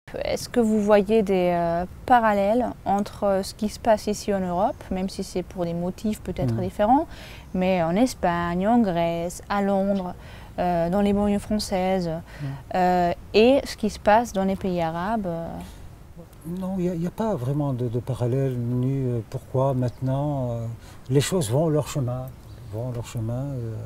Est-ce que vous voyez des parallèles entre ce qui se passe ici en Europe, même si c'est pour des motifs peut-être différents, mais en Espagne, en Grèce, à Londres, dans les banlieues françaises, et ce qui se passe dans les pays arabes? Non, il n'y a pas vraiment de parallèle, ni pourquoi maintenant les choses vont leur chemin. Vont leur chemin.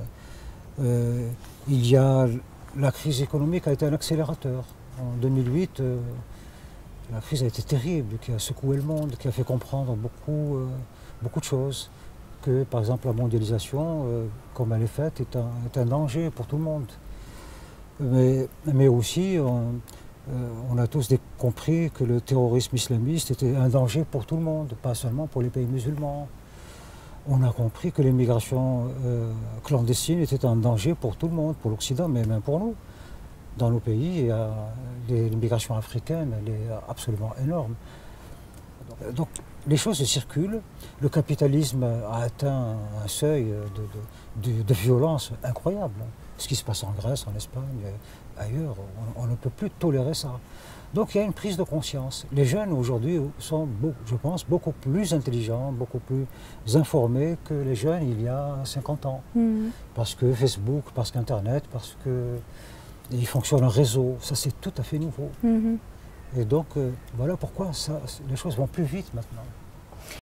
Il y a la crise économique a été un accélérateur. En 2008, la crise a été terrible, qui a secoué le monde, qui a fait comprendre beaucoup de choses. Que par exemple la mondialisation, comme elle est faite, est un danger pour tout le monde. Mais aussi, on a tous compris que le terrorisme islamiste était un danger pour tout le monde, pas seulement pour les pays musulmans. On a compris que l'immigration clandestine était un danger pour tout le monde, pour l'Occident, mais même pour nous. Dans nos pays, l'immigration africaine, elle est absolument énorme. Donc les choses circulent. Le capitalisme a atteint un seuil de violence incroyable. Ce qui se passe en Grèce, en Espagne, ailleurs, on ne peut plus tolérer ça. Donc il y a une prise de conscience. Les jeunes aujourd'hui sont, je pense, beaucoup plus intelligents, beaucoup plus informés que les jeunes il y a 50 ans. Parce que Facebook, parce qu'Internet, parce qu'il fonctionne en réseau, ça c'est tout à fait nouveau. Et donc voilà pourquoi les choses vont plus vite maintenant.